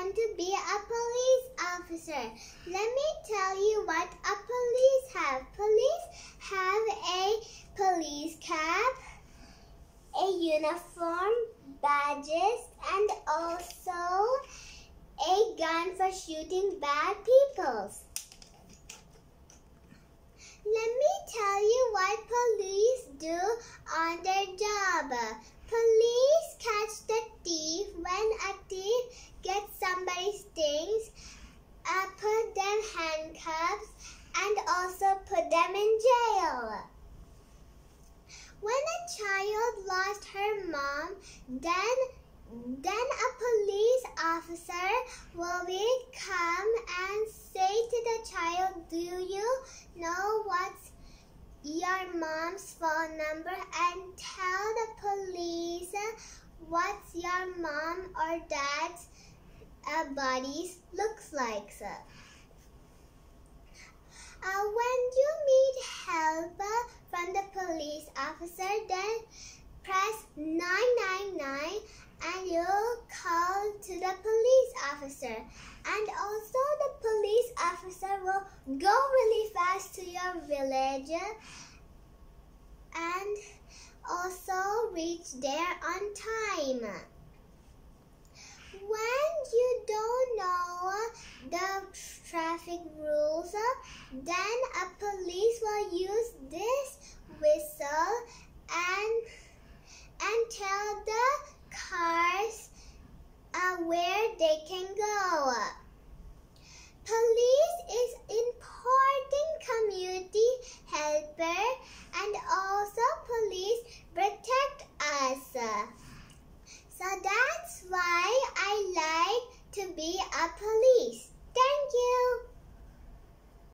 want to be a police officer. Let me tell you what a police have. Police have a police cap, a uniform, badges, and also a gun for shooting bad people. Let me tell you what police do on their job. Police catch the thief. When a thief gets somebody's things, put them handcuffs and also put them in jail. When a child lost her mom, then a police officer will come and say to the child, do you know what's your mom's phone number? And tell the police what's your mom or dad's bodies looks like. When you need help from the police officer, then press 999 and you'll call to the police officer. And also the police officer will go really fast to your village and also reach there on time. When you don't know the traffic rules, then a police will use this whistle and tell the cars where they can go. Police is important community helper, and also police protect us. So that's why I like to be a police.